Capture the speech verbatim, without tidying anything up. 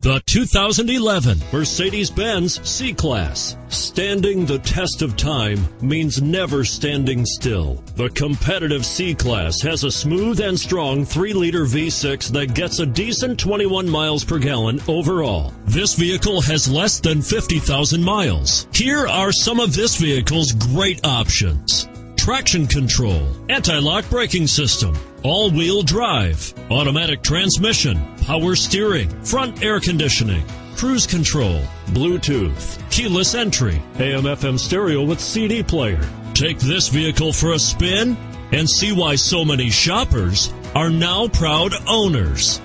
The two thousand eleven Mercedes-Benz C-Class. Standing the test of time means never standing still. The competitive C-Class has a smooth and strong three liter V six that gets a decent twenty-one miles per gallon overall. This vehicle has less than fifty thousand miles. Here are some of this vehicle's great options: traction control, anti-lock braking system, all-wheel drive, automatic transmission, power steering, front air conditioning, cruise control, Bluetooth, keyless entry, A M F M stereo with C D player. Take this vehicle for a spin and see why so many shoppers are now proud owners.